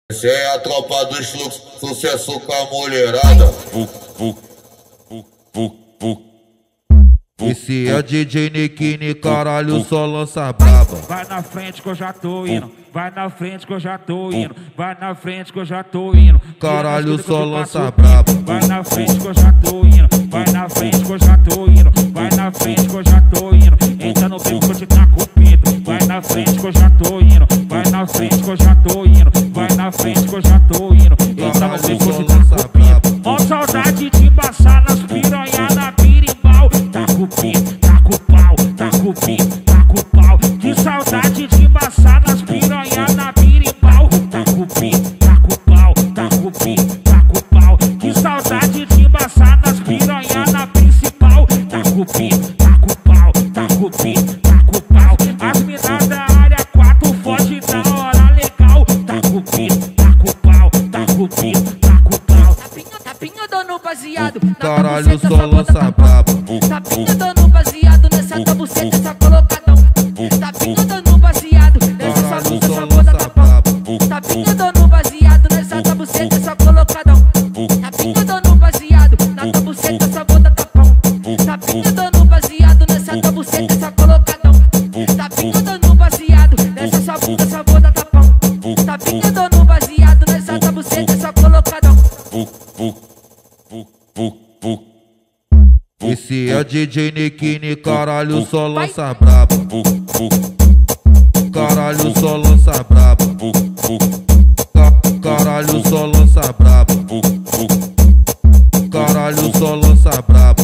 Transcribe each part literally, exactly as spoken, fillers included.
Essa é a tropa dos fluxos, sucesso com a mulherada. Esse é o D J Nikini, caralho, só lança braba. Vai na frente que eu já tô indo, vai na frente que eu já tô indo, vai na frente que eu já tô indo. Caralho, só lança braba. Vai na frente que eu já tô indo, vai na frente que eu já tô indo, vai na frente que eu já tô indo. Entra no beco que eu te taco o pinto. Vai na frente que eu já tô indo, vai na frente que eu já tô indo, vai na frente que eu já tô indo. Entra no beco que eu te taco o pinto. Ó saudade de passar nas piranha na birimbau. Taco o pinto, taco o pau, taco o pinto, taco o pau. Que saudade de passar nas piranha na birimbau. Taco o pinto, taco o pau, taco o pinto, taco o pau. Que saudade de passar nas piranha na principal. Taco o pinto, taco o pau, taco o pinto, taco o pau. As minas da área quatro foge da hora legal. Taco o pinto, taco o pau, taco o pinto, taco o pau. Tapinha, tapinha dando baseado. Caralho, só lança braba. Tapinha dando baseado nessa tua buceta, essa colocadão. Tapinha dando baseado nessa sua bunda, essa bunda tapão. Tapinha dando baseado nessa tua buceta, essa colocadão. Tapinha dando baseado na tua buceta, essa bunda tapão. Tapinha dando baseado nessa tua buceta, essa colocadão. Tapinha dando baseado nessa sua bunda, essa bunda tapão. Tapinha dando baseado nessa tua buceta, essa colocadão. Esse é o D J Nikini, caralho, só lança braba. Caralho, só lança braba. Caralho, só lança braba. Caralho, só lança braba.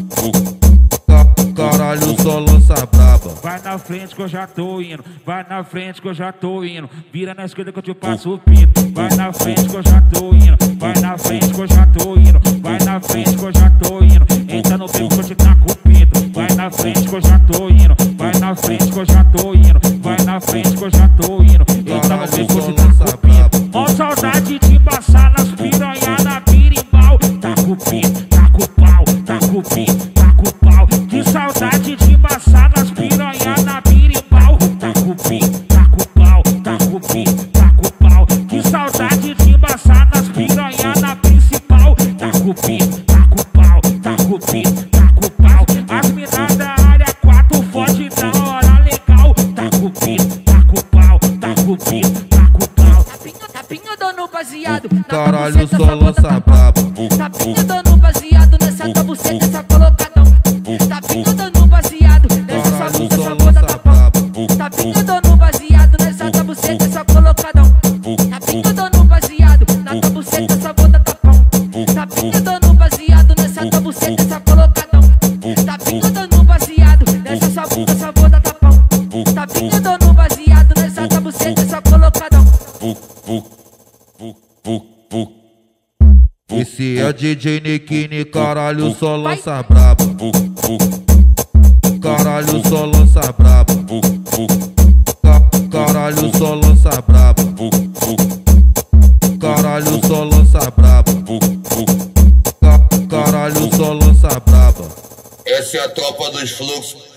Caralho, só lança braba. Vai na frente que eu já tô indo, vai na frente que eu já tô indo. Vira na esquerda que eu te passo o pinto. Vai na frente que eu já tô indo, vai na frente que eu já tô indo, vai na frente que eu já tô indo. Entra no beco que eu te taco o pinto. Vai na frente que eu já tô indo, vai na frente que eu já tô indo, vai na frente que eu já tô indo. Entra no beco que eu te taco o pinto. Ó saudade de passar nas piranha na birimbau. Taco o pinto, taco o pau, taco o pinto, taco o pau. Que saudade de passar nas piranha na birimbau. Taco o pinto, taco o pau, taco o pinto, taco o pau. Que saudade de passar nas piranha na principal. Taco o pinto, taco o pau, taco o pinto, taco o pau. As minas da área quatro foge da hora legal. Taco o pinto, taco o pau, taco o pinto, taco o pau. Tapinha, tapinha dando baseado. Caralho, só lança braba. Tapinha dando baseado nessa tua buceta, essa colocadão. Tapinha dando baseado nessa sua bunda, essa bunda tapão. Tapinha dando baseado nessa tua buceta, essa colocadão. Tapinha dando baseado na tua buceta, essa bunda tapão. Tapinha dando baseado nessa tua buceta, essa colocadão. Tapinha dando baseado nessa sua bunda, essa bunda tapão. Tapinha dando baseado nessa tua buceta, essa colocadão. Esse é o D J Nikini, caralho, só lança braba. Caralho, só lança braba. Caralho, só lança braba. Caralho, só lança braba. Caralho, só lança braba. Essa é a tropa dos fluxos,